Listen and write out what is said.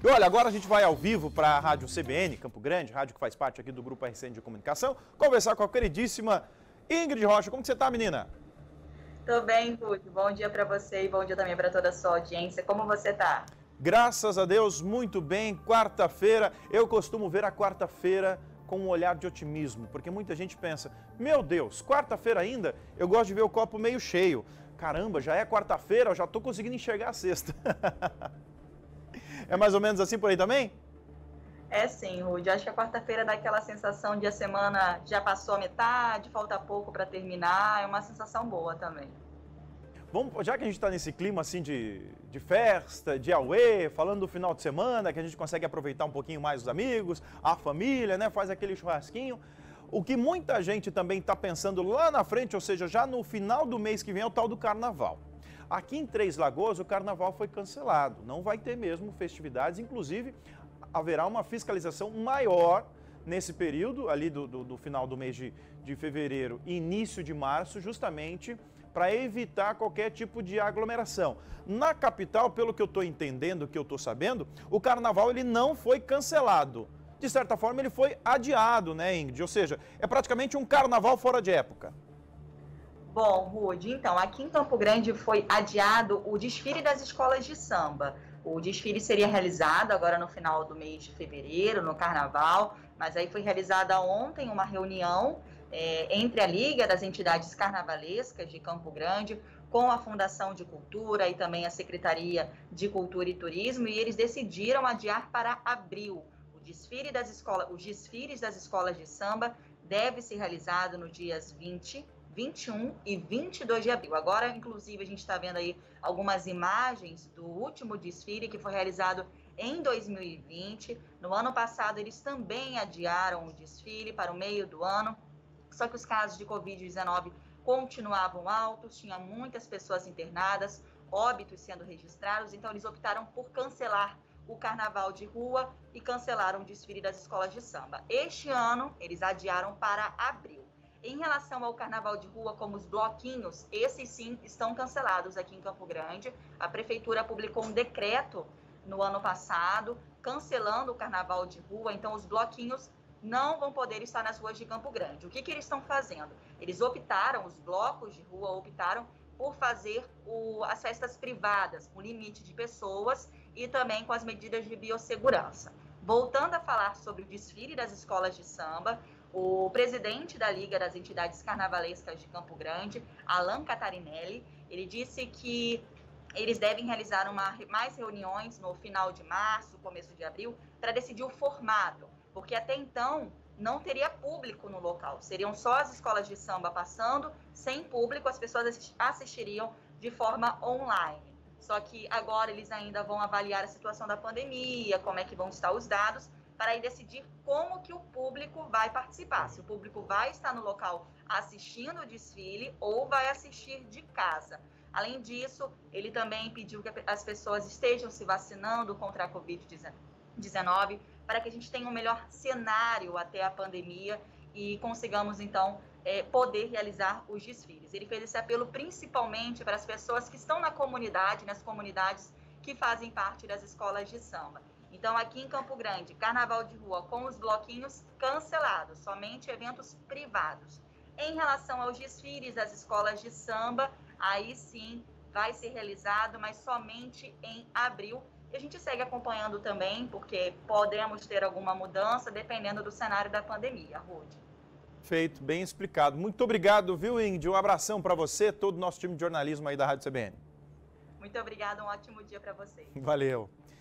E olha, agora a gente vai ao vivo para a Rádio CBN, Campo Grande, rádio que faz parte aqui do Grupo RCN de Comunicação, conversar com a queridíssima Ingrid Rocha. Como que você tá, menina? Tô bem, Ruth. Bom dia para você e bom dia também para toda a sua audiência. Como você tá? Graças a Deus, muito bem. Quarta-feira, eu costumo ver a quarta-feira com um olhar de otimismo, porque muita gente pensa, meu Deus, quarta-feira ainda? Eu gosto de ver o copo meio cheio. Caramba, já é quarta-feira, eu já tô conseguindo enxergar a sexta. É mais ou menos assim por aí também? É sim, Ruth. Acho que a quarta-feira dá aquela sensação de a semana já passou a metade, falta pouco para terminar. É uma sensação boa também. Vamos, já que a gente está nesse clima assim de festa, de auê, falando do final de semana, que a gente consegue aproveitar um pouquinho mais os amigos, a família, né? Faz aquele churrasquinho. O que muita gente também está pensando lá na frente, ou seja, já no final do mês que vem, é o tal do carnaval. Aqui em Três Lagoas, o carnaval foi cancelado. Não vai ter mesmo festividades, inclusive haverá uma fiscalização maior nesse período, ali do final do mês de fevereiro e início de março, justamente para evitar qualquer tipo de aglomeração. Na capital, pelo que eu estou entendendo, que eu estou sabendo, o carnaval ele não foi cancelado. De certa forma, ele foi adiado, né, Ingrid? Ou seja, é praticamente um carnaval fora de época. Bom, Ruth, então, aqui em Campo Grande foi adiado o desfile das escolas de samba. O desfile seria realizado agora no final do mês de fevereiro, no carnaval, mas aí foi realizada ontem uma reunião entre a Liga das Entidades Carnavalescas de Campo Grande com a Fundação de Cultura e também a Secretaria de Cultura e Turismo, e eles decidiram adiar para abril. Os desfiles das escolas de samba deve ser realizado nos dias 20, 21 e 22 de abril. Agora, inclusive, a gente está vendo aí algumas imagens do último desfile que foi realizado em 2020. No ano passado, eles também adiaram o desfile para o meio do ano, só que os casos de Covid-19 continuavam altos, tinha muitas pessoas internadas, óbitos sendo registrados, então eles optaram por cancelar o carnaval de rua e cancelaram o desfile das escolas de samba. Este ano, eles adiaram para abril. Em relação ao carnaval de rua, como os bloquinhos, esses sim estão cancelados aqui em Campo Grande. A prefeitura publicou um decreto no ano passado, cancelando o carnaval de rua, então os bloquinhos não vão poder estar nas ruas de Campo Grande. O que eles estão fazendo? Eles optaram, os blocos de rua optaram por fazer as festas privadas, com limite de pessoas e também com as medidas de biossegurança. Voltando a falar sobre o desfile das escolas de samba, o presidente da Liga das Entidades Carnavalescas de Campo Grande, Alan Catarinelli, ele disse que eles devem realizar mais reuniões no final de março, começo de abril, para decidir o formato, porque até então não teria público no local, seriam só as escolas de samba passando, sem público, as pessoas assistiriam de forma online. Só que agora eles ainda vão avaliar a situação da pandemia, como é que vão estar os dados, para aí decidir como que o público vai participar, se o público vai estar no local assistindo o desfile ou vai assistir de casa. Além disso, ele também pediu que as pessoas estejam se vacinando contra a Covid-19 para que a gente tenha um melhor cenário até a pandemia e consigamos, então, poder realizar os desfiles. Ele fez esse apelo principalmente para as pessoas que estão na comunidade, nas comunidades que fazem parte das escolas de samba. Então, aqui em Campo Grande, carnaval de rua com os bloquinhos cancelados, somente eventos privados. Em relação aos desfiles das escolas de samba, aí sim vai ser realizado, mas somente em abril. E a gente segue acompanhando também, porque podemos ter alguma mudança dependendo do cenário da pandemia, Ruth. Feito, bem explicado. Muito obrigado, viu, Ingrid? Um abração para você, todo o nosso time de jornalismo aí da Rádio CBN. Muito obrigada, um ótimo dia para vocês. Valeu.